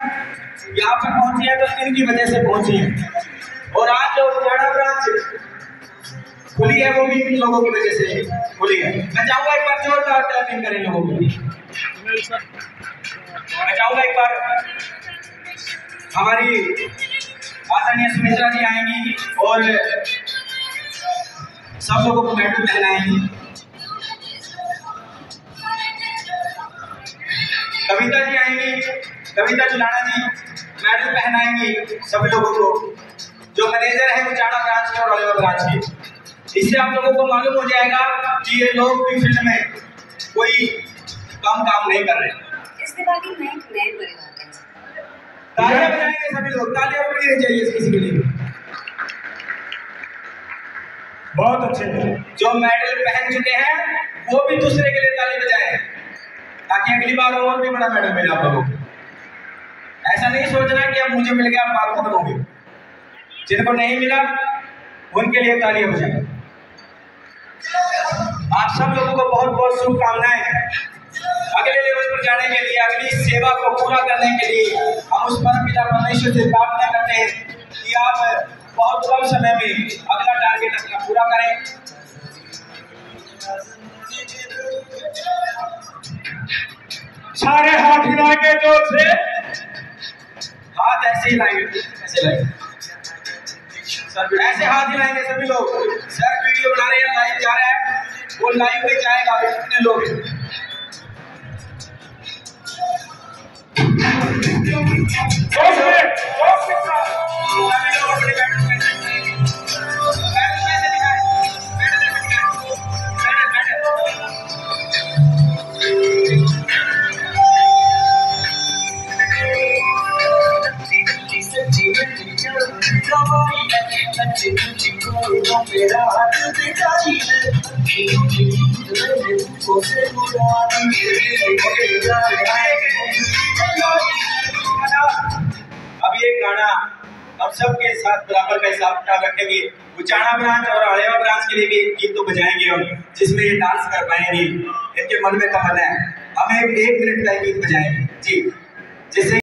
यहाँ पर पहुंची है तो इनकी वजह से पहुंची है, और आज जो उजाड़ा ब्रांच खुली है वो भी इन लोगों की वजह से खुली है। मैं चाहूंगा एक बार जोरदार तालियां करें लोगों को। मैं चाहूंगा एक बार हमारी आदरणीय सुमित्रा जी आएंगी और सब लोगों को मेडल पहनाएंगी। कविता जी आएंगी, कविता जुलाना जी मेडल पहनाएंगी सभी लोगों को, जो मैनेजर है उजाड़ा ब्रांच के और अलीगढ़ ब्रांच के। इससे आप लोगों को मालूम हो जाएगा कि ये लोग भी फील्ड में कोई काम नहीं कर रहे। तालियां बजाएंगे सभी लोग, तालियां बजनी चाहिए किसी के लिए। बहुत अच्छे। जो मेडल पहन चुके हैं वो भी दूसरे के लिए ताली बजाएं, ताकि अगली बार और भी बड़ा मेडल मिले आप लोगों को। ऐसा नहीं सोचना कि अब मुझे मिल गया बात खत्म हो गई। जिनको नहीं मिला उनके लिए तालियां बजाएं। आप सब लोगों को बहुत बहुत शुभकामनाएं अगले लेवल पर जाने के लिए, अगली सेवा को पूरा करने के लिए। हम उस परमपिता परमेश्वर से प्रार्थना करते हैं कि आप बहुत कम समय में अगला टारगेट अपना पूरा करें। सारे हाथ हिलाएंगे जोर से, हाथ ऐसे ही लाएंगे, ऐसे लाएंगे सर, ऐसे हाथ हिलाएंगे सभी लोग। सर वीडियो बना रहे हैं, लाइव जा रहा है, वो लाइव में जाएगा। कितने लोग अब ये गाना हम सबके साथ बराबर का हिसाब किताब रखेंगे। उजाड़ा ब्रांच और अलीगढ़ ब्रांच के लिए भी गीत तो बजाएंगे हम, जिसमें ये डांस कर पाएंगे। इनके मन में तमन्ना है, हम एक मिनट का गीत बजाएंगे जी, जिससे